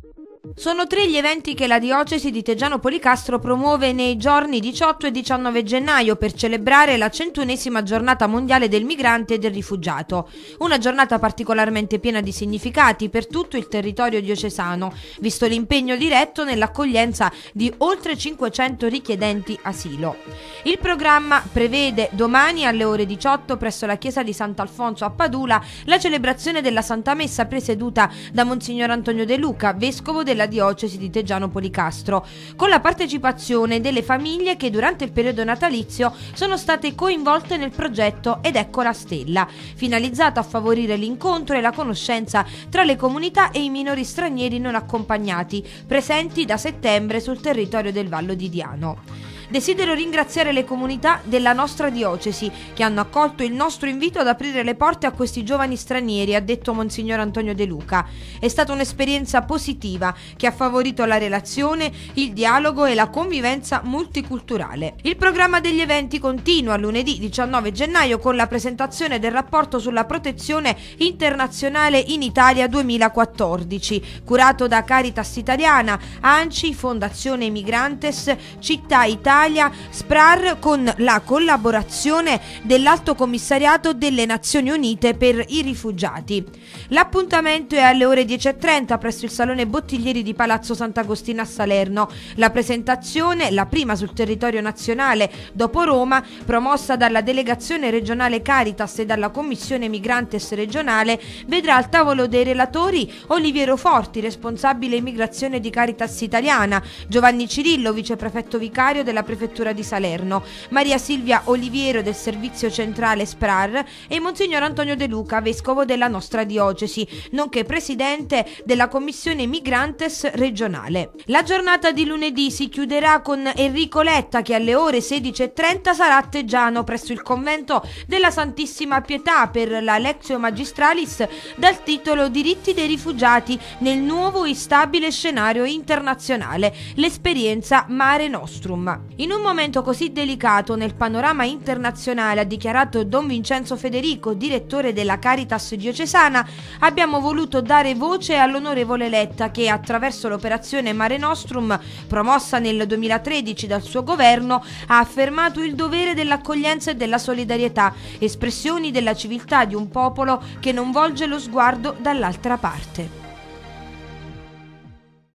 Sono 3 gli eventi che la diocesi di Teggiano Policastro promuove nei giorni 18 e 19 gennaio per celebrare la 101esima giornata mondiale del migrante e del rifugiato. Una giornata particolarmente piena di significati per tutto il territorio diocesano, visto l'impegno diretto nell'accoglienza di oltre 500 richiedenti asilo. Il programma prevede domani alle ore 18 presso la chiesa di Sant'Alfonso a Padula la celebrazione della Santa Messa presieduta da Monsignor Antonio De Luca, vescovo della diocesi di Teggiano Policastro, con la partecipazione delle famiglie che durante il periodo natalizio sono state coinvolte nel progetto Ed ecco la stella, finalizzato a favorire l'incontro e la conoscenza tra le comunità e i minori stranieri non accompagnati, presenti da settembre sul territorio del Vallo di Diano. Desidero ringraziare le comunità della nostra diocesi che hanno accolto il nostro invito ad aprire le porte a questi giovani stranieri, ha detto Monsignor Antonio De Luca. È stata un'esperienza positiva che ha favorito la relazione, il dialogo e la convivenza multiculturale. Il programma degli eventi continua lunedì 19 gennaio con la presentazione del rapporto sulla protezione internazionale in Italia 2014, curato da Caritas Italiana, ANCI, Fondazione Migrantes, Città Italia, SPRAR, con la collaborazione dell'Alto Commissariato delle Nazioni Unite per i rifugiati. L'appuntamento è alle ore 10:30 presso il Salone Bottiglieri di Palazzo Sant'Agostino a Salerno. La presentazione, la prima sul territorio nazionale dopo Roma, promossa dalla Delegazione Regionale Caritas e dalla Commissione Migrantes regionale, vedrà al tavolo dei relatori Oliviero Forti, responsabile immigrazione di Caritas Italiana, Giovanni Cirillo, viceprefetto vicario della Prefettura di Salerno, Maria Silvia Oliviero del Servizio Centrale SPRAR e Monsignor Antonio De Luca, vescovo della nostra diocesi, nonché presidente della Commissione Migrantes regionale. La giornata di lunedì si chiuderà con Enrico Letta che alle ore 16:30 sarà a Teggiano presso il convento della Santissima Pietà per la Lectio Magistralis dal titolo Diritti dei rifugiati nel nuovo e stabile scenario internazionale, l'esperienza Mare Nostrum. In un momento così delicato nel panorama internazionale, ha dichiarato Don Vincenzo Federico, direttore della Caritas diocesana, abbiamo voluto dare voce all'onorevole Letta che attraverso l'operazione Mare Nostrum, promossa nel 2013 dal suo governo, ha affermato il dovere dell'accoglienza e della solidarietà, espressioni della civiltà di un popolo che non volge lo sguardo dall'altra parte.